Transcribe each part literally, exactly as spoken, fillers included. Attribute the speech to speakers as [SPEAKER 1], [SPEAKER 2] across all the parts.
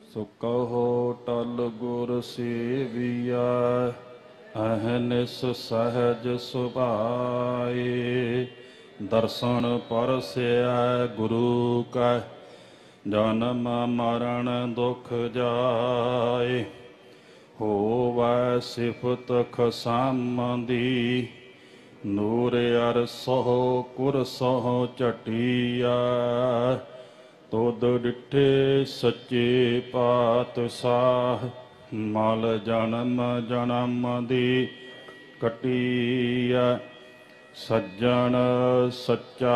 [SPEAKER 1] सो कहो टल गुर सेविया अहनिस सहज सुभाए। दर्शन परसै गुरु का जन्म मरण दुख जाए। होवै सिफत खसामदी नूर अरसो कुरसो चटिया। तुद डिठे सच्चे पातशाह मल जन्म जन्म दी कटिया। सज्जन सच्चा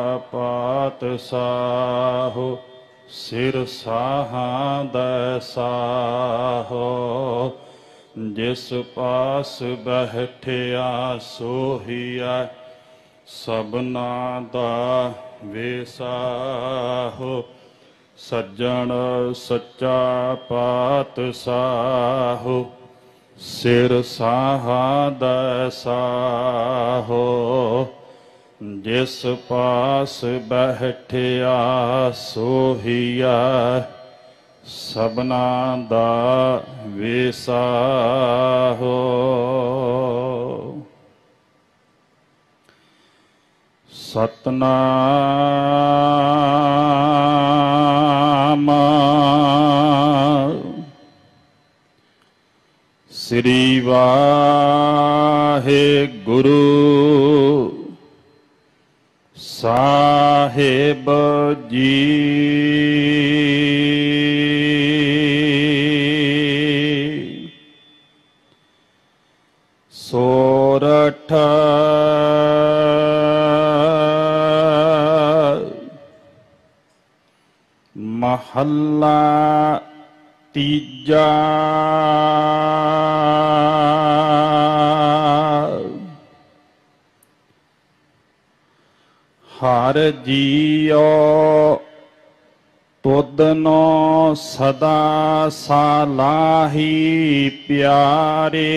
[SPEAKER 1] पातशाह सिर साहां दैसाहो। जिस पास बैठिया सोहिया सबना दा वेसाहो। सज्जन सच्चा पातशाह सिर साहां दैसाहो। जिस पास बैठिया सोहिया सबना दा वेसाहो। सतनाम श्री वाहेगुरु साहिब जी। सोरठ महला तीजा। हर जियो तुदनो सदा सालाही प्यारे।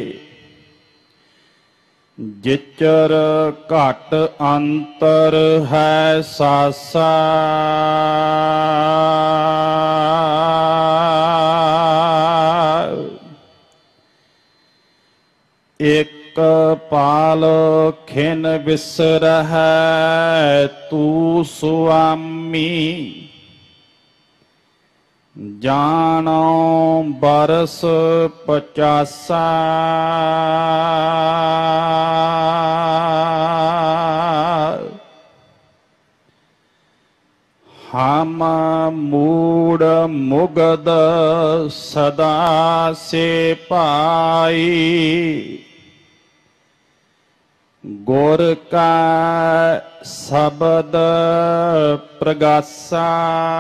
[SPEAKER 1] जिचर घट अंतर है सासा। एक पाल खिन बिसरह तू स्वामी। जानो बरस पचासा। हम मूड मुगद सदा से पाई। गुर का शब्द प्रगासा।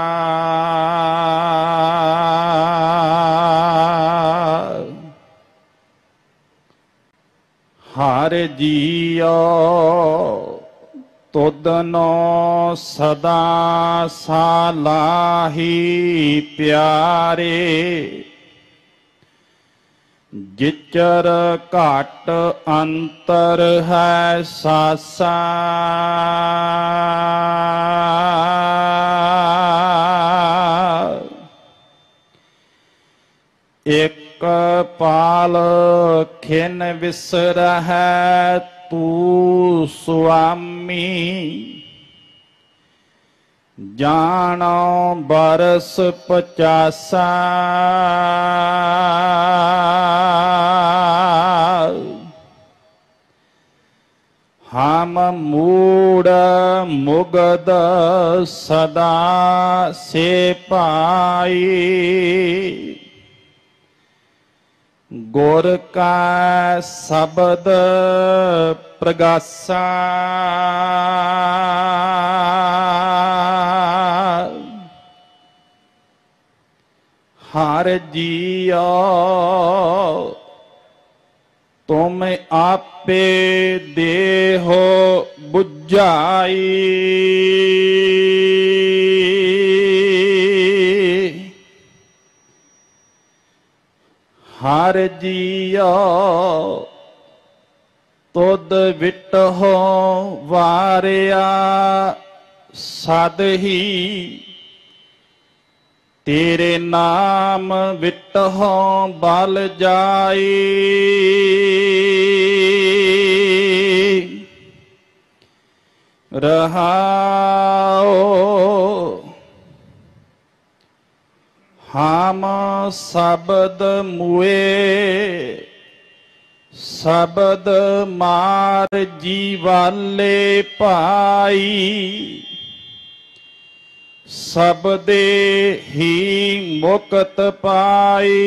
[SPEAKER 1] हर जियो तुदनो सदा सालाही प्यारे। जिचर घट अंतर है सासा। एक पाल खिन विसरह तू स्वामी। जानो बरस पचासा। हम मूड मुगद सदा से पाई। गुर का शब्द प्रगासा। हर जियो तुम आपे देहो बुझाई। हर जियो तुद विटहो वारिया सद ही। तेरे नाम विटहो बल जाई। रहाओ हम शब्द मुए शब्द मार जीवाले पाई। शब्दे ही मुक्त पाई।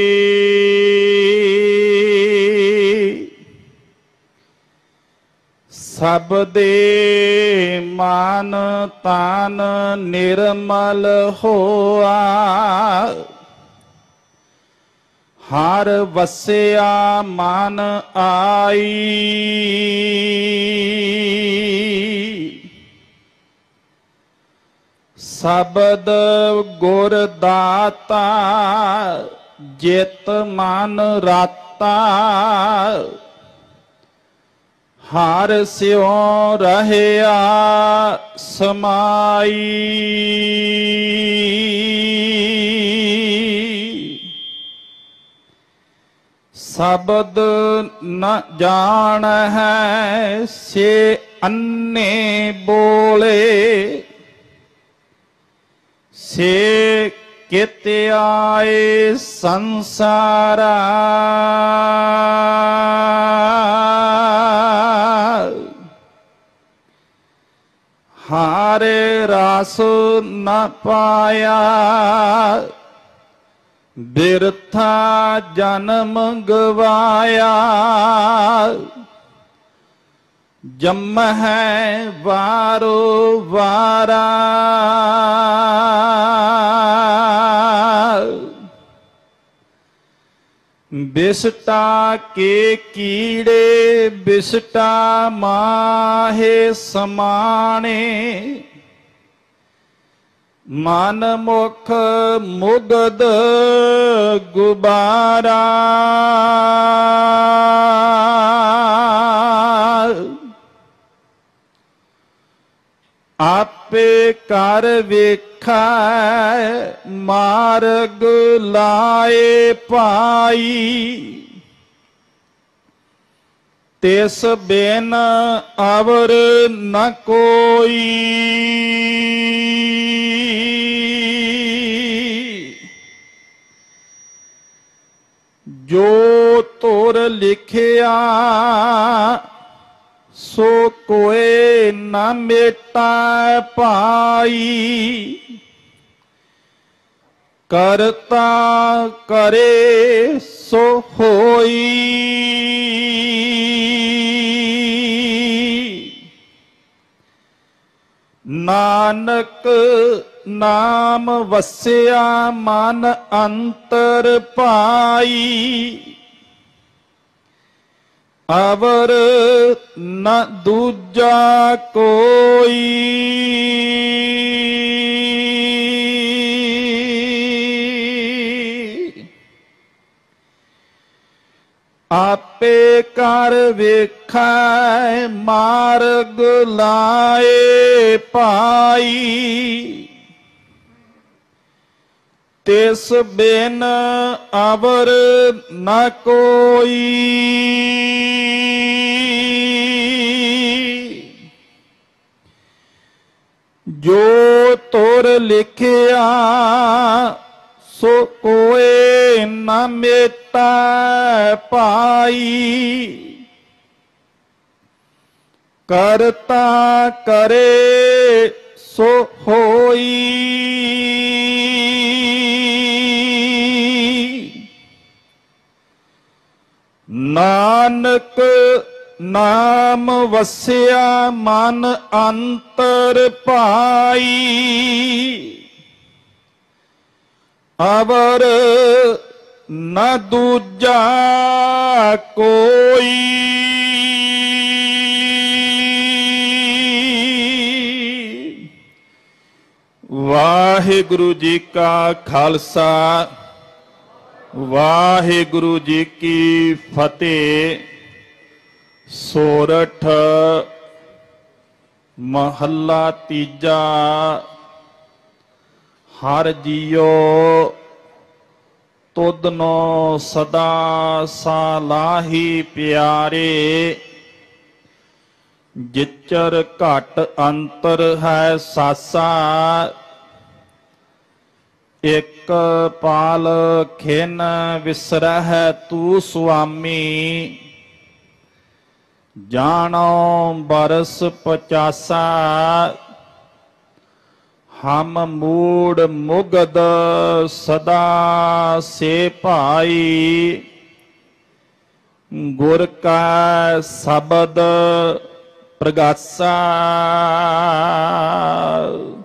[SPEAKER 1] शब्दे मान तान निर्मल होआ। हर वस्या मन आई। शब्द गुर दाता जित मन राता। हर स्यों रहया समाई। शब्द न जान है से अन्ने बोले। से कित आए संसारा। हारे रास न पाया। बिरथा जन्म गवाया। जम है वारो वारा। बिसटा के कीड़े बिसटा माहे समाने। मन मुख मुगद गुबारा। आपे कर वेखा मार्ग लाए पाई। तिस बिन अवर न कोई। जो तुर लिखिया सो कोई न मेटा पाई। करता करे सो होई। नानक नाम वस्या मन अंतर पाई। अवर न दूजा कोई। आपे कर वेखै मार्ग लाए पाई। तिस बिन अवर न कोई। जो तुर लिखिया सो कोई न मेटा पाई। करता करे सो होई। नानक नाम वस्या मन अंतर पाई। अवर न दूजा कोई। वाहिगुरु जी का खालसा वाहिगुरु जी की फतेह। सोरठ महला तीजा। ਹਰ ਜੀਓ ਤੁਧਨੋ ਸਦਾ ਸਾਲਾਹੀ ਪਿਆਰੇ। ਜਿਚਰ ਘਟ ਅੰਤਰ ਹੈ ਸਾਸਾ ਇਕ ਪਾਲ ਖਿਨ ਵਿਸਰਹਿ ਤੂ ਸੁਆਮੀ। ਜਾਣੋ ਬਰਸ ਪਚਾਸਾ ਹਮ ਮੂੜ ਮੁਗਦ ਸਦਾ ਸੇ ਭਾਈ। ਗੁਰ ਕਾ ਸ਼ਬਦ ਪ੍ਰਗਾਸਾ।